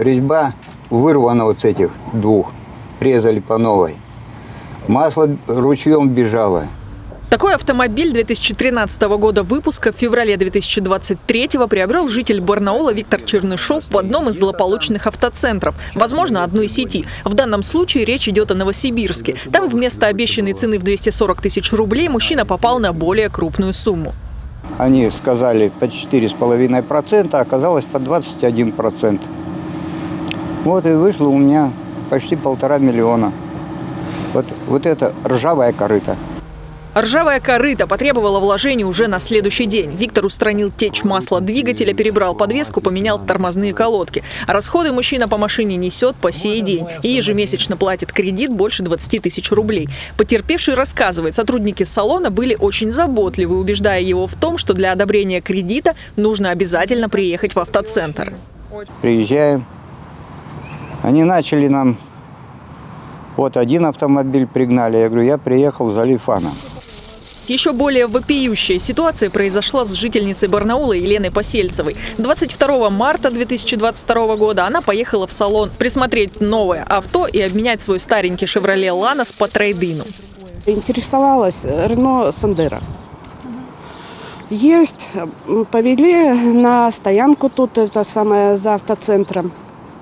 резьба вырвана вот с этих двух. Резали по новой. Масло ручьем бежало. Такой автомобиль 2013 года выпуска в феврале 2023 приобрел житель Барнаула Виктор Чернышов в одном из злополучных автоцентров, возможно, одной сети. В данном случае речь идет о Новосибирске. Там вместо обещанной цены в 240 тысяч рублей мужчина попал на более крупную сумму. Они сказали по 4,5%, а оказалось по 21%. Вот и вышло у меня почти 1,5 миллиона. Вот это ржавая корыта. Ржавая корыта потребовала вложений уже на следующий день. Виктор устранил течь масла двигателя, перебрал подвеску, поменял тормозные колодки. Расходы мужчина по машине несет по сей день и ежемесячно платит кредит больше 20 тысяч рублей. Потерпевший рассказывает, сотрудники салона были очень заботливы, убеждая его в том, что для одобрения кредита нужно обязательно приехать в автоцентр. Приезжаем. Они начали нам... Вот один автомобиль пригнали. Я говорю, я приехал за Лифаном. Еще более вопиющая ситуация произошла с жительницей Барнаула Еленой Посельцевой. 22 марта 2022 года она поехала в салон присмотреть новое авто и обменять свой старенький «Шевроле Ланос» по трейд-ину. Интересовалась Рено Сандеро. Есть, повели на стоянку тут, это самое, за автоцентром.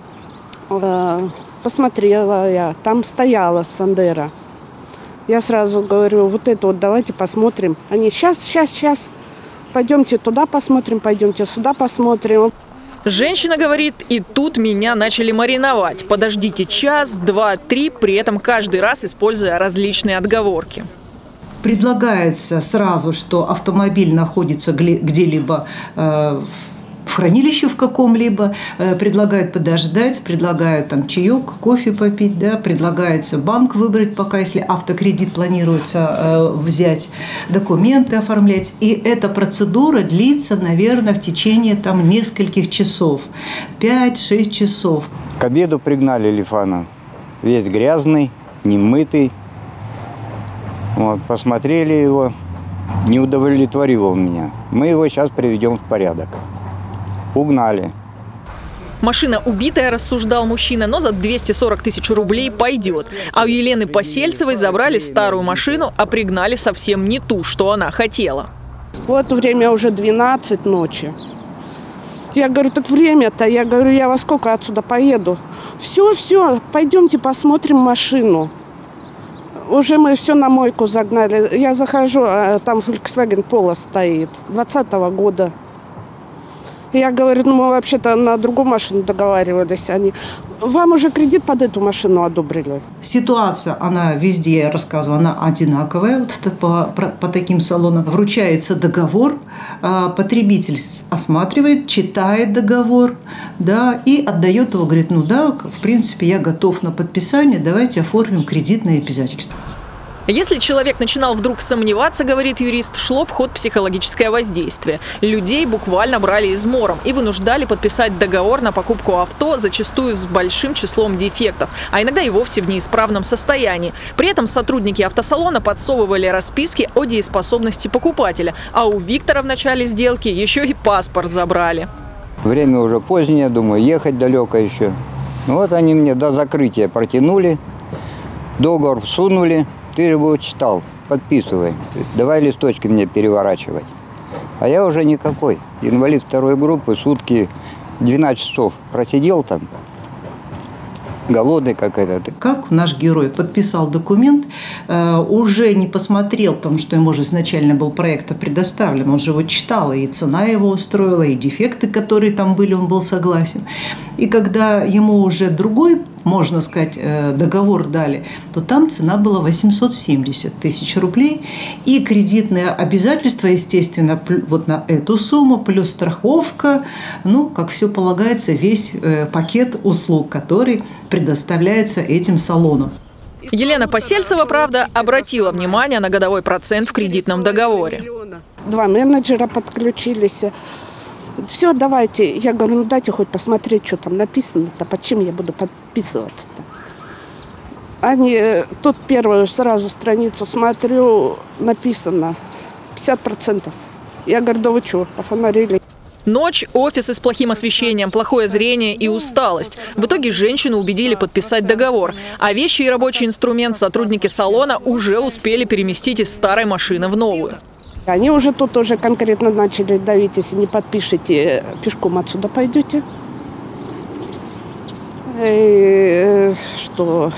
Посмотрела я, там стояла Сандеро. Я сразу говорю, вот это вот давайте посмотрим. Они сейчас, пойдемте туда посмотрим, пойдемте сюда посмотрим. Женщина говорит, и тут меня начали мариновать. Подождите час, два, три, при этом каждый раз используя различные отговорки. Предлагается сразу, что автомобиль находится где-либо в хранилище в каком-либо, предлагают подождать, предлагают там чаек, кофе попить, да, предлагается банк выбрать пока, если автокредит планируется взять, документы оформлять. И эта процедура длится, наверное, в течение там нескольких часов, 5-6 часов. К обеду пригнали Лифана, весь грязный, немытый. Вот, посмотрели его, не удовлетворил он меня. Мы его сейчас приведем в порядок. Угнали. Машина убитая, рассуждал мужчина, но за 240 тысяч рублей пойдет. А у Елены Посельцевой забрали старую машину, а пригнали совсем не ту, что она хотела. Вот время уже 12 ночи. Я говорю, так время-то, я говорю, я во сколько отсюда поеду? Все, пойдемте посмотрим машину. Уже мы все на мойку загнали. Я захожу, а там Volkswagen Polo стоит, 2020 года. Я говорю, ну мы вообще-то на другую машину договаривались. Они, вам уже кредит под эту машину одобрили. Ситуация, она везде, я рассказываю, она одинаковая. Вот по таким салонам вручается договор, потребитель осматривает, читает договор, да, и отдает его, говорит, ну да, в принципе, я готов на подписание, давайте оформим кредитное обязательство. Если человек начинал вдруг сомневаться, говорит юрист, шло в ход психологическое воздействие. Людей буквально брали измором и вынуждали подписать договор на покупку авто, зачастую с большим числом дефектов, а иногда и вовсе в неисправном состоянии. При этом сотрудники автосалона подсовывали расписки о дееспособности покупателя, а у Виктора в начале сделки еще и паспорт забрали. Время уже позднее, думаю, ехать далеко еще. Ну вот они мне до закрытия протянули, договор всунули. Ты же его читал, подписывай. Давай листочки мне переворачивать. А я уже никакой. Инвалид второй группы, сутки 12 часов просидел там. Голодный как этот. Как наш герой подписал документ, уже не посмотрел, потому что ему же изначально был проект предоставлен, он же его читал, и цена его устроила, и дефекты, которые там были, он был согласен. И когда ему уже другой, можно сказать, договор дали, то там цена была 870 тысяч рублей, и кредитное обязательство, естественно, вот на эту сумму, плюс страховка, ну, как все полагается, весь пакет услуг, который предоставляется этим салоном. Елена Посельцева, правда, обратила внимание на годовой процент в кредитном договоре. 2 менеджера подключились. Все, давайте. Я говорю, ну дайте хоть посмотреть, что там написано-то, под чем я буду подписываться-то. Они, тут первую сразу страницу смотрю, написано 50%. Я говорю, да вы что, офонарили? Ночь, офисы с плохим освещением, плохое зрение и усталость. В итоге женщину убедили подписать договор. А вещи и рабочий инструмент сотрудники салона уже успели переместить из старой машины в новую. Они уже тут уже конкретно начали давить, если не подпишете, пешком отсюда пойдете. И что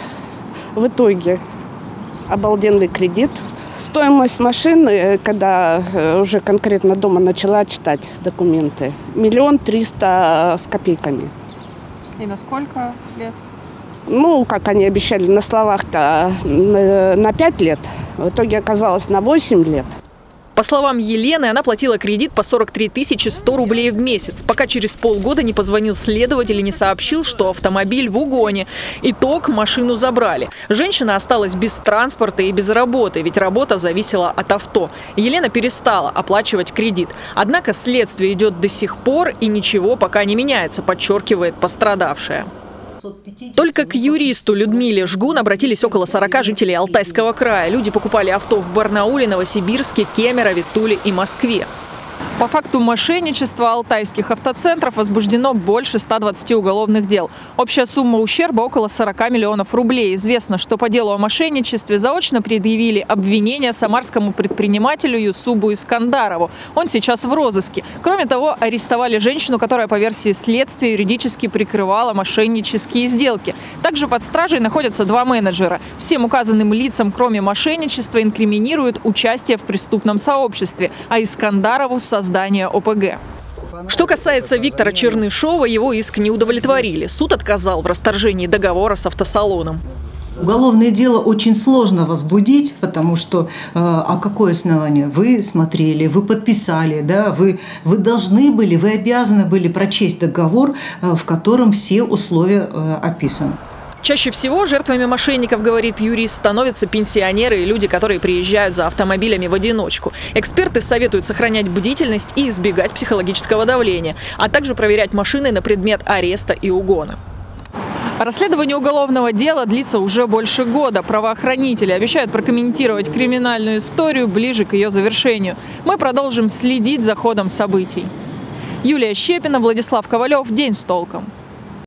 в итоге обалденный кредит. Стоимость машины, когда уже конкретно дома начала читать документы, 1 300 000 с копейками. И на сколько лет? Ну, как они обещали на словах-то, на 5 лет. В итоге оказалось на 8 лет. По словам Елены, она платила кредит по 43 100 рублей в месяц, пока через полгода не позвонил следователь и не сообщил, что автомобиль в угоне. Итог – машину забрали. Женщина осталась без транспорта и без работы, ведь работа зависела от авто. Елена перестала оплачивать кредит. Однако следствие идет до сих пор и ничего пока не меняется, подчеркивает пострадавшая. Только к юристу Людмиле Жгун обратились около 40 жителей Алтайского края. Люди покупали авто в Барнауле, Новосибирске, Кемерове, Туле и Москве. По факту мошенничества алтайских автоцентров возбуждено больше 120 уголовных дел. Общая сумма ущерба около 40 миллионов рублей. Известно, что по делу о мошенничестве заочно предъявили обвинения самарскому предпринимателю Юсубу Искандарову. Он сейчас в розыске. Кроме того, арестовали женщину, которая по версии следствия юридически прикрывала мошеннические сделки. Также под стражей находятся 2 менеджера. Всем указанным лицам, кроме мошенничества, инкриминируют участие в преступном сообществе, а Искандарову – создание ОПГ. Что касается Виктора Чернышова, его иск не удовлетворили. Суд отказал в расторжении договора с автосалоном. Уголовное дело очень сложно возбудить, потому что а какое основание? Вы смотрели, вы подписали, да, вы должны были, вы обязаны были прочесть договор, в котором все условия описаны. Чаще всего жертвами мошенников, говорит юрист, становятся пенсионеры и люди, которые приезжают за автомобилями в одиночку. Эксперты советуют сохранять бдительность и избегать психологического давления, а также проверять машины на предмет ареста и угона. Расследование уголовного дела длится уже больше года. Правоохранители обещают прокомментировать криминальную историю ближе к ее завершению. Мы продолжим следить за ходом событий. Юлия Щепина, Владислав Ковалев. День с толком.